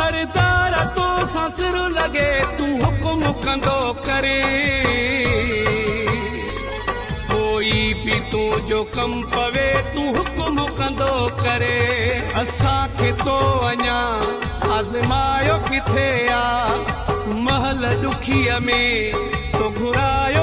सरदार तो ससुर लगे तू हुक्म कंदो करे कोई भी तू जो कम पवे तू हुक्म कंदो करे असा के तो अञा आज़मायो किथे आ महल दुखीअ में तो घुरायो